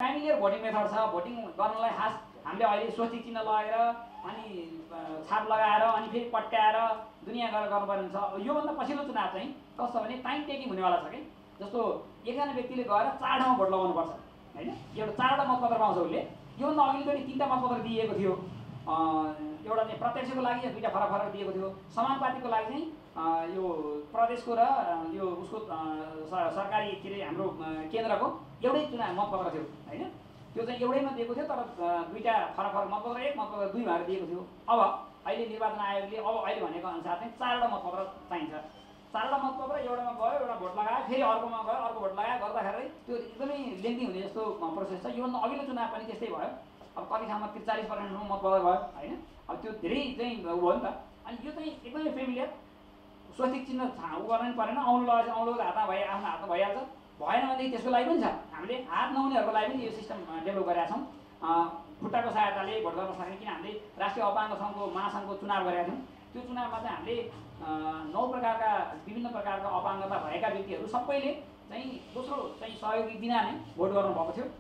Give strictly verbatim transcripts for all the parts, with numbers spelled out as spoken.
Familiar voting method छ। Voting गर्नलाई खास हामीले अहिले स्वस्तिक चिन्ह लगाएर अनि छाप लगाएर अनि फेरि पट्याएर दुनियाँ गरेर गर्नुपर्ने हुन्छ। योभन्दा पछिल्लो चुनाव चाहिँ कस्तो भने टाइम टेकिङ हुनेवाला छ कि जस्तो एकजना व्यक्तिले गएर चार ठाउँमा भोट लगाउनुपर्छ होइन। एउटा चारवटा मतपत्र पाउँछ उसले। योभन्दा अघिल्लोचोटि तिनवटा मतपत्र दिएको थियो। एउटा चाहिँ प्रत्यक्षको लागि दुईवटा फरक फरक दिएको थियो। समानुपातिकको लागि चाहिँ यो प्रदेशको र यो उसको सरकारी के अरे हाम्रो केन्द्रको एउटै चुनाव मतपत्र थियो होइन। त्यो चाहिँ एउटैमा दिएको थियो तर दुईवटा फरक फरक मतपत्र एक मतपत्र दुई भएर दिएको थियो। अब अहिले निर्वाचन आयोगले अब अहिले भनेको अनुसार चाहिँ चारवटा मतपत्र चाहिन्छ। चारवटा मतपत्र एउटामा गयो एउटा भोट लगायो फेरि अर्कोमा गयो अर्को भोट लगायो गर्दाखेरि त्यो एकदमै लेन्थी हुने जस्तो प्रोसेस छ। योभन्दा अघिल्लो चुनाव पनि त्यस्तै भयो। अब कति ठाउँमा त्रिचालिस पर्सेन्टसम्म मतपत्र भयो होइन। अब त्यो धेरै चाहिँ उ भयो नि त। अनि यो चाहिँ एकदमै फेमिलियर स्वस्तिक चिन्ह उ गर्न पनि परेन। औँलो लगाएर औँलो हातमा भइ आफ्नो हातमा भइहाल्छ। भएन भनेदेखि त्यसको लागि पनि छ हामीले हात नहुनेहरूको लागि पनि यो सिस्टम डेभलप गरेका छौँ। खुट्टाको सहायताले भोट गर्न सक्ने किन हामीले राष्ट्रिय अपाङ्ग सङ्घको महासङ्घको चुनाव गरेका थियौँ। त्यो चुनावमा चाहिँ हामीले नौ प्रकारका विभिन्न प्रकारका अपाङ्गता भएका व्यक्तिहरू सबैले चाहिँ दोस्रो चाहिँ सहयोगी बिना नै भोट गर्नुभएको थियो।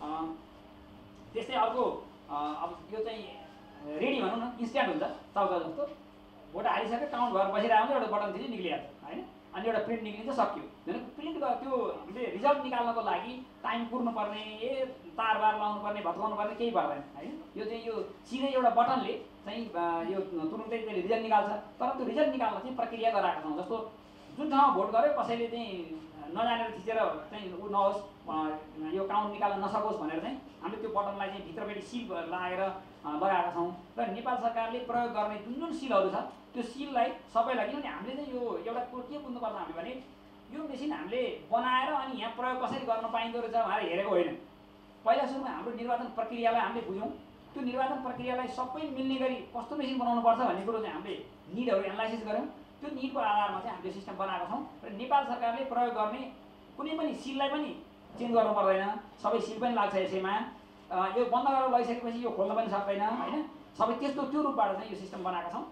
त्यस्तै अर्को अब यो चाहिँ रेडी भनौँ न इन्स्ट्यान्ट हुन्छ चाउचाउ जस्तो। भोट हालिसक्यो काउन्ट भएर बसिरहेको हुन्छ एउटा बटन थिच्यो निक्लिहाल्छ होइन। अनि एउटा प्रिन्ट निक्लिन्छ सक्यो। प्रिन्ट त्यो हामीले रिजल्ट निकाल्नको लागि टाइम कुर्नुपर्ने ए तारबार लाउनु पर्ने भत्काउनु पर्ने केही पर्दैन होइन। यो चाहिँ यो सिधै एउटा बटनले चाहिँ यो तुरुन्तै त्यसले रिजल्ट निकाल्छ। तर त्यो रिजल्ट निकाल्न चाहिँ प्रक्रिया गराएका छौँ। जस्तो जुन ठाउँमा भोट गर्यो कसैले चाहिँ नजानेर थिचेर चाहिँ ऊ नहोस् यो काउन्ट निकाल्न नसकोस् भनेर चाहिँ हामीले त्यो बटनलाई चाहिँ भित्रपट्टि सिल लगाएर लगाएका छौँ। र नेपाल सरकारले प्रयोग गर्ने जुन जुन सिलहरू छ त्यो सिललाई सबैलाई किनभने हामीले चाहिँ यो एउटा कुरो के बुझ्नुपर्छ हामीले भने यो मेसिन हामीले बनाएर अनि यहाँ प्रयोग कसरी गर्न पाइँदो रहेछ भनेर हेरेको होइन। पहिला सुरुमा हाम्रो निर्वाचन प्रक्रियालाई हामीले बुझौँ। त्यो निर्वाचन प्रक्रियालाई सबै मिल्ने गरी कस्तो मेसिन बनाउनुपर्छ भन्ने कुरो चाहिँ हामीले निडहरू एनालाइसिस गऱ्यौँ। त्यो निडको आधारमा चाहिँ हामीले सिस्टम बनाएको छौँ। र नेपाल सरकारले प्रयोग गर्ने कुनै पनि सिललाई पनि चेन्ज गर्नु पर्दैन। सबै सिल पनि लाग्छ यसैमा। यो बन्द गरेर लगिसकेपछि यो खोल्न पनि सक्दैन होइन। सबै त्यस्तो त्यो रूपबाट चाहिँ यो सिस्टम बनाएका छौँ।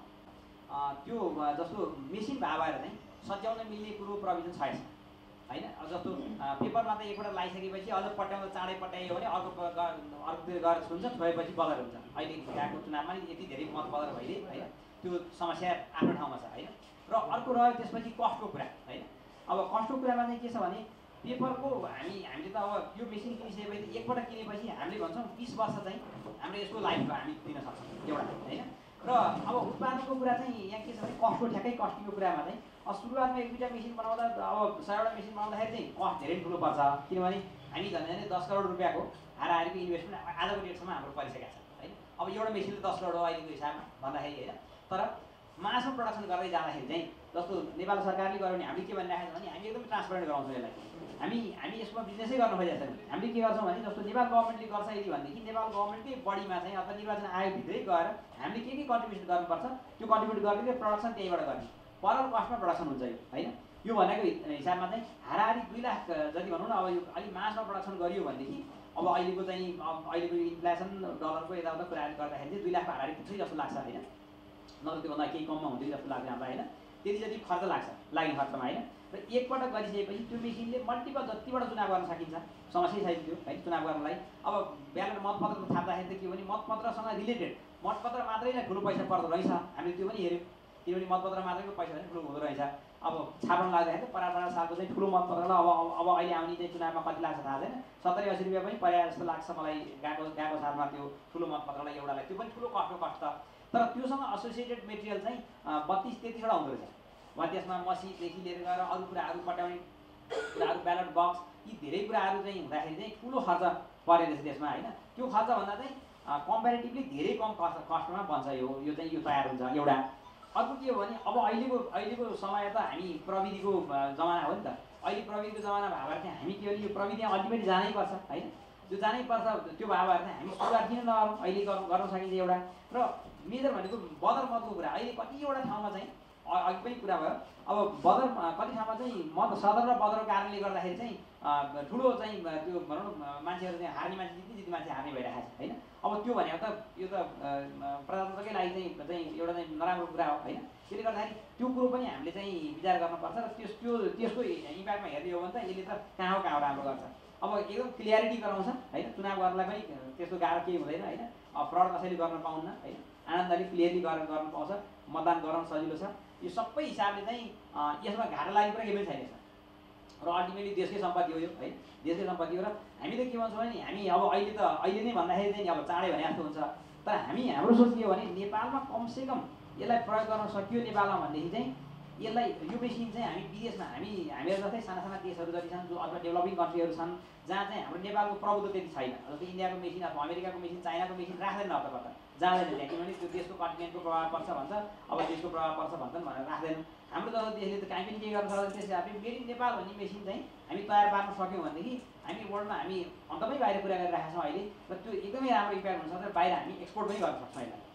त्यो जस्तो मेसिन भए भएर चाहिँ सच्याउन मिल्ने कुरो प्रोभिजन छैन होइन। जस्तो पेपरमा त एकपल्ट लगाइसकेपछि अझ पट्याउँदा चाँडै पट्यायो भने अर्को अर्कोतिर गएर छुन्छ छोएपछि बदर हुन्छ। अहिले गएको चुनावमा नि यति धेरै मत बदर भइदिए होइन। त्यो समस्या आफ्नो ठाउँमा छ होइन। र अर्को रह्यो त्यसपछि कस्टको कुरा होइन। अब कस्टको कुरामा चाहिँ के छ भने पेपरको हामी हामीले त अब यो मेसिन किनिसकेपछि एकपल्ट किनेपछि हामीले भन्छौँ बिस वर्ष चाहिँ हाम्रो यसको लाइफ हामी दिन सक्छौँ एउटा होइन। र अब उत्पादनको कुरा चाहिँ यहाँ के छ भने कस्टको ठ्याक्कै कस्टिङको कुरामा चाहिँ सुरुवातमा एक दुईवटा मेसिन बनाउँदा अब सयवटा मेसिन बनाउँदाखेरि चाहिँ कस्ट धेरै ठुलो पर्छ। किनभने हामी झन् झन् दस करोड रुपियाँको हाराहारीको इन्भेस्टमेन्ट आजको डेटसम्म हाम्रो परिसकेको छ होइन। अब एउटा मेसिनले दस करोड हो अहिलेको हिसाबमा भन्दाखेरि होइन। तर मासु प्रडक्सन गर्दै जाँदाखेरि चाहिँ जस्तो नेपाल सरकारले गर्यो भने हामीले के भनिरहेको छ भने हामी एकदमै ट्रान्सपरेन्ट गराउँछौँ यसलाई। हामी हामी यसमा बिजनेसै गर्न खोजेको छैन। हामीले के गर्छौँ भने जस्तो नेपाल गभर्मेन्टले गर्छ यदि भनेदेखि नेपाल गभर्मेन्टकै बडीमा चाहिँ अथवा निर्वाचन आयोगभित्रै गएर हामीले के के कन्ट्रिब्युसन गर्नुपर्छ त्यो कन्ट्रिब्युट गरिदिएर प्रडक्सन त्यहीँबाट गर्ने परल कस्टमा प्रडक्सन हुन्छ यो होइन। यो भनेको हिसाबमा चाहिँ हाराहारी दुई लाख जति भनौँ न अब यो अलिक मासमा प्रडक्सन गरियो भनेदेखि अब अहिलेको चाहिँ अब अहिलेको इन्फ्लेसन डलरको यताउता कुराहरू गर्दाखेरि चाहिँ दुई लाख हाराहारी पुग्छ जस्तो लाग्छ होइन। नत्र त्योभन्दा केही कममा हुँदै जस्तो लाग्छ हामीलाई होइन। त्यति जति खर्च लाग्छ लाग्ने खर्चमा होइन। र एकपल्ट गरिसकेपछि त्यो मेसिनले मल्टिपल जतिबाट चुनाव गर्न सकिन्छ समस्या छैन त्यो होइन चुनाव गर्नलाई। अब ब्यालेट मतपत्र थाप्दाखेरि त के भने मतपत्रसँग रिलेटेड मतपत्र मात्रै नै ठुलो पैसा पर्दो रहेछ। हामीले त्यो पनि हेऱ्यौँ। किनभने मतपत्र मात्रैको पैसा चाहिँ ठुलो हुँदो रहेछ। अब छाप्न लाग्दाखेरि परार परार सालको चाहिँ ठुलो मतपत्रलाई अब अब अहिले आउने चाहिँ चुनावमा कति लाग्छ थाहा छैन। सत्तरी असी रुपियाँ पनि पर्या जस्तो लाग्छ मलाई गएको गएको सालमा त्यो ठुलो मतपत्रलाई एउटालाई। त्यो पनि ठुलो कस्टको कस्ट छ। तर त्योसँग एसोसिएटेड मेटेरियल चाहिँ बत्तिस तेत्तिसवटा हुँदो रहेछ। वा त्यसमा मसीदेखि लिएर गएर अरू कुराहरू पट्याउने कुराहरू ब्यालेट बक्स यी धेरै कुराहरू चाहिँ हुँदाखेरि चाहिँ ठुलो खर्च परेको रहेछ त्यसमा होइन। त्यो खर्चभन्दा चाहिँ कम्पेरिटिभली धेरै कम कस्ट कस्टमा बन्छ यो यो चाहिँ यो तयार हुन्छ एउटा। अर्को के हो भने अब अहिलेको अहिलेको समय त हामी प्रविधिको जमाना हो नि त। अहिले प्रविधिको जमाना भए भएर चाहिँ हामी के भने यो प्रविधि अल्टिमेटली जानै पर्छ होइन। त्यो जानै पर्छ। त्यो भए भएर चाहिँ हामी सुरुवात किन नगरौँ अहिले गर्न सकिन्छ एउटा। र मेजर भनेको बदर मतको कुरा अहिले कतिवटा ठाउँमा चाहिँ अघि पनि कुरा भयो। अब बदर कति ठाउँमा चाहिँ मत सदर र बदरको कारणले गर्दाखेरि चाहिँ ठुलो चाहिँ त्यो भनौँ न मान्छेहरू चाहिँ हार्ने मान्छे जित्ने जित्ने मान्छे हार्ने भइरहेको छ होइन। अब त्यो भनेको त यो त प्रजातन्त्रकै लागि चाहिँ चाहिँ एउटा चाहिँ नराम्रो कुरा हो होइन। त्यसले गर्दाखेरि त्यो कुरो पनि हामीले चाहिँ विचार गर्नुपर्छ। र त्यस त्यो त्यसको इम्प्याक्टमा हेर्ने हो भने त यसले त कहाँ हो कहाँ राम्रो गर्छ। अब एकदम क्लियरिटी गराउँछ होइन, चुनाव गर्नलाई पनि त्यस्तो गाह्रो केही हुँदैन होइन, फ्रड कसैले गर्न पाउन्न होइन, आनन्दले क्लियरली गर्न गर्न पाउँछ, मतदान गराउन सजिलो छ। यो सबै हिसाबले चाहिँ यसमा घाटा लाग्ने कुरा केही पनि छैन र अल्टिमेटली देशकै सम्पत्ति हो यो है, देशकै सम्पत्ति हो। र हामी त के भन्छौँ भने हामी अब अहिले त अहिले नै भन्दाखेरि चाहिँ अब चाँडै भने जस्तो हुन्छ, तर हामी हाम्रो सोच के हो भने नेपालमा कमसेकम यसलाई प्रयोग गर्न सकियो नेपालमा भनेदेखि चाहिँ यसलाई यो मेसिन चाहिँ हामी विदेशमा हामी हामीहरू जस्तै साना साना देशहरू जति छन् जो अथवा डेभलपिङ कन्ट्रीहरू छन् जहाँ चाहिँ हाम्रो नेपालको प्रभुत्व त्यति छैन, जस्तै इन्डियाको मेसिन अथवा अमेरिकाको मेसिन चाइनाको मेसिन राख्दैन हतपत्त जाँदैन त्यहाँ, किनभने त्यो देशको कन्टिनेन्टको प्रभाव पर्छ भन्छ, अब देशको प्रभाव पर्छ भन्छन् भनेर राख्दैन। हाम्रो जस्तो देशले त काहीँ पनि के गर्न सक्दैन, त्यस हिसाबले मेड इन नेपाल भन्ने मेसिन चाहिँ हामी तयार पार्न सक्यौँ भनेदेखि हामी वर्ल्डमा हामी अन्तमै बाहिर कुरा गरिरहेका छौँ अहिले, र त्यो एकदमै राम्रो इम्प्याक्ट हुनसक्छ, बाहिर हामी एक्सपोर्ट पनि गर्न सक्छौँ यसलाई।